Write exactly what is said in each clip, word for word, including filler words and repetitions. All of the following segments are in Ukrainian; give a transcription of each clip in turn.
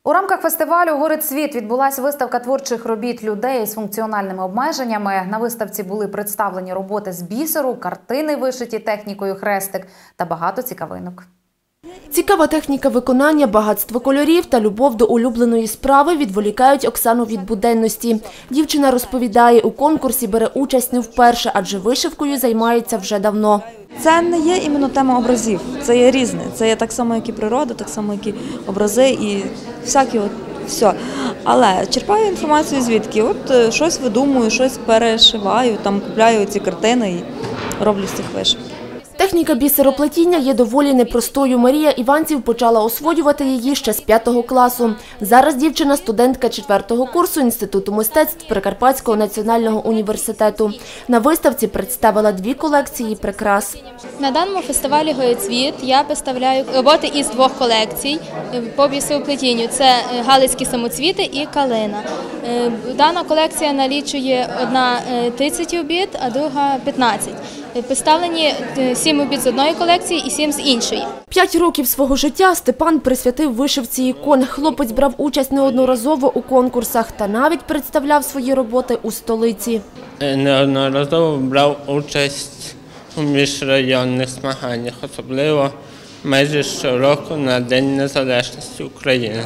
У рамках фестивалю «Горицвіт» відбулася виставка творчих робіт людей з функціональними обмеженнями. На виставці були представлені роботи з бісеру, картини, вишиті технікою хрестик та багато цікавинок. Цікава техніка виконання, багатство кольорів та любов до улюбленої справи відволікають Оксану від буденності. Дівчина розповідає, у конкурсі бере участь не вперше, адже вишивкою займається вже давно. Це не є іменно тема образів, це є різне. Це є так само, як і природа, так само, як і образи і всякі от все. Але черпаю інформацію звідки? От щось видумую, щось перешиваю, там купляю ці картини і роблю з цих вишивок. Техніка бісероплетіння є доволі непростою. Марія Іванців почала освоювати її ще з п'ятого класу. Зараз дівчина – студентка четвертого курсу Інституту мистецтв Прикарпатського національного університету. На виставці представила дві колекції прикрас. На даному фестивалі «Горицвіт» я представляю роботи із двох колекцій по бісероплетінню. Це галицькі самоцвіти і калина. Дана колекція налічує одна тридцять робіт, а друга п'ятнадцять. Представлені сім робіт з одної колекції і сім з іншої. П'ять років свого життя Степан присвятив вишивці ікон. Хлопець брав участь неодноразово у конкурсах та навіть представляв свої роботи у столиці. Неодноразово брав участь у міжрайонних змаганнях, особливо майже щороку на День Незалежності України.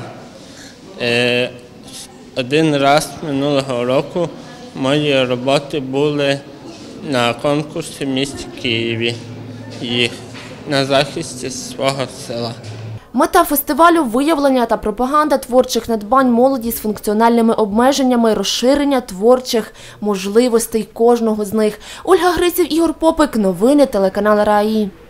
Один раз минулого року мої роботи були на конкурсі в місті Києві і на захисті свого села. Мета фестивалю – виявлення та пропаганда творчих надбань молоді з функціональними обмеженнями, розширення творчих можливостей кожного з них. Ольга Гриців, Ігор Попик. Новини телеканал РАІ.